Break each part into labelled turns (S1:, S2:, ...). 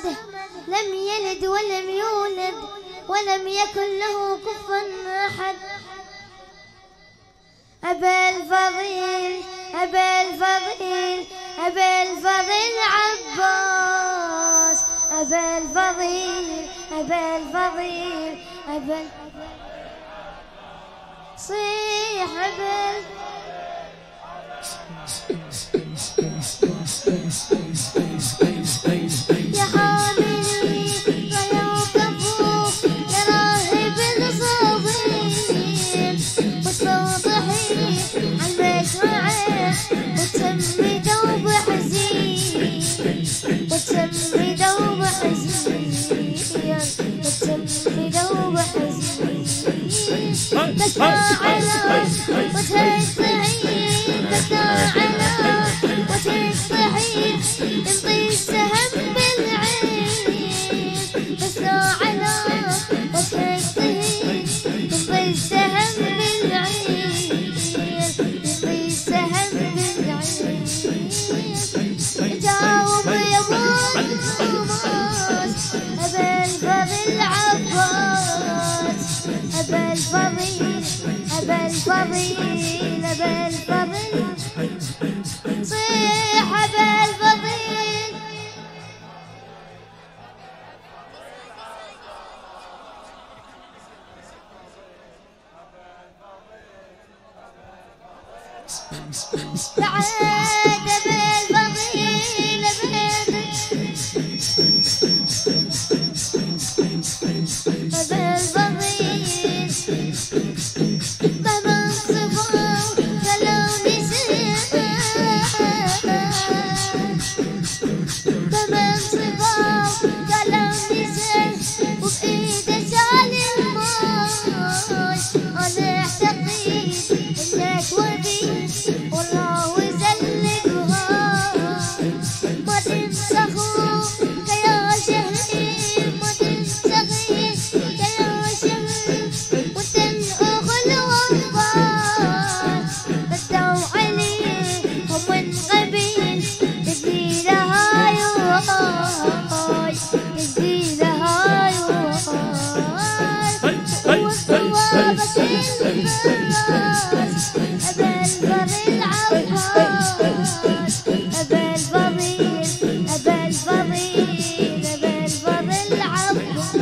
S1: لم يلد ولم يولد ولم يكن له كفوا أحد. أبا الفضيل أبا الفضيل أبا الفضيل عباس. أبا الفضيل أبا الفضيل أبا صيح أبا يا حاملي يا كفوف يا راهب الصابين والصوتحين عالمشرعة وتسمي دوب حزين وتسمي دوب حزين وتسمي دوب حزين تتفاعل وتهزعين تتفاعل وتستحيل تنطي السهم بالعين تتفاعل وتستحيل تنطي السهم بالعين تنطي السهم بالعين. جاوب يا ابو الناس أبا الفضيل عباس. أبا الفضيل أبا الفضيل أبا الفضيل صيح أبا الفضيل. بعد أبا الفضيل أبا الفضيل مهما صفوا كلام نساء مهما صفوا كلام نساء وبإيده شال الماي. أنا أعتقد إنك وديد والله يزلقها ما تنسخوا يا شهيد ما تنسخي يا شهيد وتنقخ الوفاء بدوا عليهم من قبيل تجديد هاي وهاي تجديد هاي وهاي وثوابت الناس. أبا الفضيل عباس. أبا الفضيل أبا الفضيل أبا الفضيل عباس.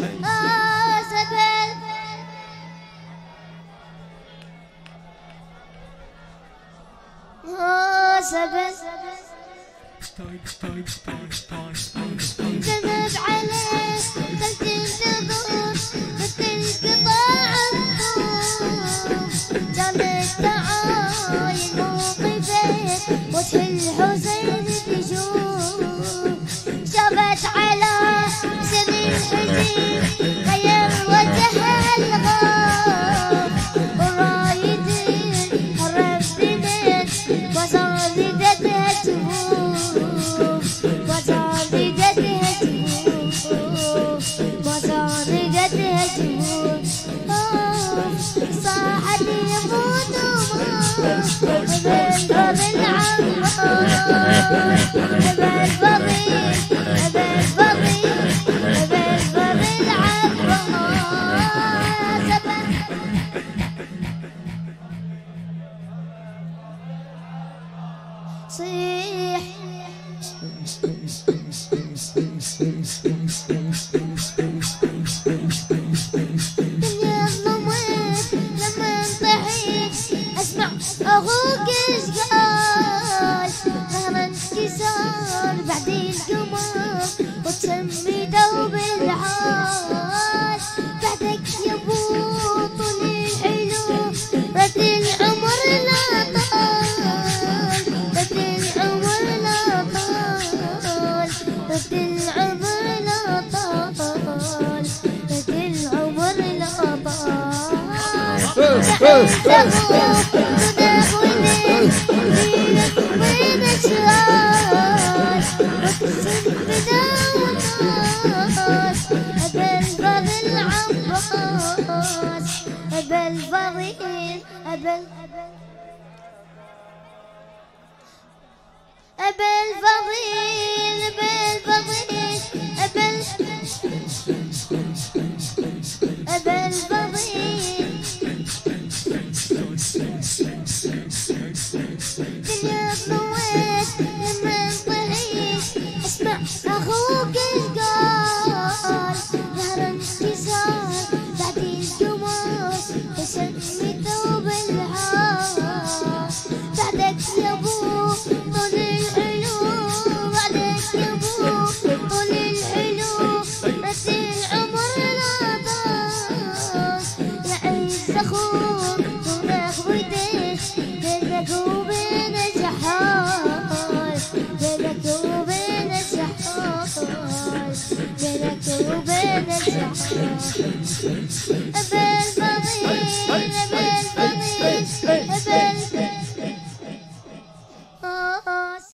S1: كذب عليه خلت النذور خلت انقطاع النور جالت تعاين موقفه وجه الحسين تشوف شافت على سبيل الحزين غير وجهها الغار ورايدين هرب دمت وصادتها تفوف وصادتها تفوف وصادتها تفوف صاحت يموت أبا الفضيل عباس. أبا الفضيل أبا الفضيل أبا الفضيل عباس. صيح دنيا ظلمت لما انطحيت اسمع اخوك ايش قال ظهر انكسار بعد القمر وتسمي دوب الحال بعدك يا ابو طول الحلو رد العمر لا طال رد العمر لا طال رد العمر لا طال رد العمر لا أبا الفضيل أبا الفضيل أبا الفضيل أبا البطل